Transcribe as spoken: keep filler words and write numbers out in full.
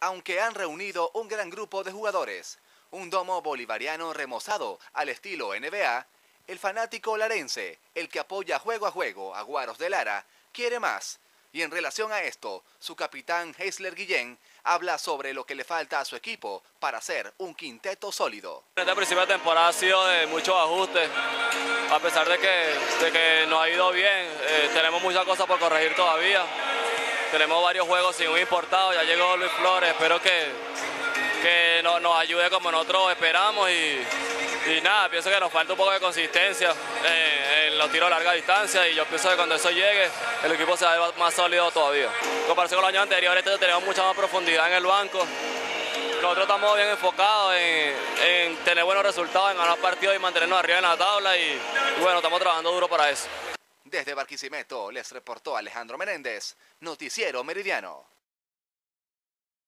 aunque han reunido un gran grupo de jugadores, un domo bolivariano remozado al estilo N B A, el fanático larense, el que apoya juego a juego a Guaros de Lara, quiere más. Y en relación a esto, su capitán Heisler Guillén habla sobre lo que le falta a su equipo para ser un quinteto sólido. Este principio de temporada ha sido de muchos ajustes, a pesar de que, de que nos ha ido bien, eh, tenemos muchas cosas por corregir todavía. Tenemos varios juegos sin un importado, ya llegó Luis Flores, espero que, que no, nos ayude como nosotros esperamos y, y nada, pienso que nos falta un poco de consistencia en, en los tiros a larga distancia y yo pienso que cuando eso llegue el equipo se va a ver más sólido todavía. En comparación con los años anteriores, tenemos mucha más profundidad en el banco. Nosotros estamos bien enfocados en, en tener buenos resultados, en ganar partidos y mantenernos arriba en la tabla y, y bueno, estamos trabajando duro para eso. Desde Barquisimeto les reportó Alejandro Menéndez, Noticiero Meridiano.